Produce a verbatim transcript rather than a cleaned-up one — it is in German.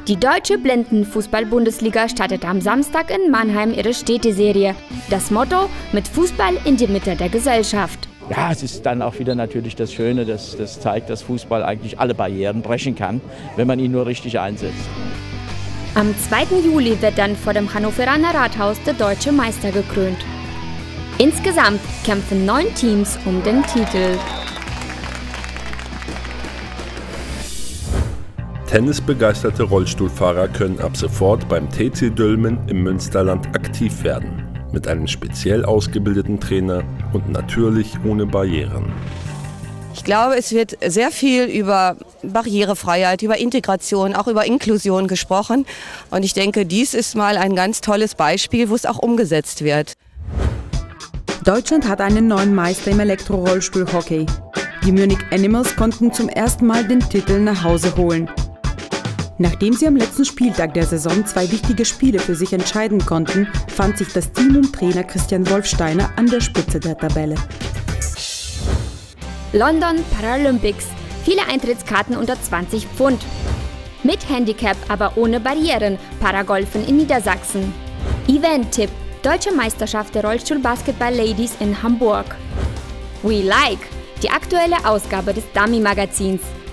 Die Deutsche Blindenfußball-Bundesliga startet am Samstag in Mannheim ihre Städteserie. Das Motto: mit Fußball in die Mitte der Gesellschaft. Ja, es ist dann auch wieder natürlich das Schöne, dass das zeigt, dass Fußball eigentlich alle Barrieren brechen kann, wenn man ihn nur richtig einsetzt. Am zweiten Juli wird dann vor dem Hannoveraner Rathaus der deutsche Meister gekrönt. Insgesamt kämpfen neun Teams um den Titel. Tennisbegeisterte Rollstuhlfahrer können ab sofort beim T C Dülmen im Münsterland aktiv werden. Mit einem speziell ausgebildeten Trainer und natürlich ohne Barrieren. Ich glaube, es wird sehr viel über Barrierefreiheit, über Integration, auch über Inklusion gesprochen. Und ich denke, dies ist mal ein ganz tolles Beispiel, wo es auch umgesetzt wird. Deutschland hat einen neuen Meister im Elektrorollstuhlhockey. Die Munich Animals konnten zum ersten Mal den Titel nach Hause holen. Nachdem sie am letzten Spieltag der Saison zwei wichtige Spiele für sich entscheiden konnten, fand sich das Team um Trainer Christian Wolfsteiner an der Spitze der Tabelle. London Paralympics. Viele Eintrittskarten unter zwanzig Pfund. Mit Handicap, aber ohne Barrieren. Paragolfen in Niedersachsen. Event-Tipp: Deutsche Meisterschaft der Rollstuhl-Basketball-Ladies in Hamburg. We Like. Die aktuelle Ausgabe des Dummy-Magazins.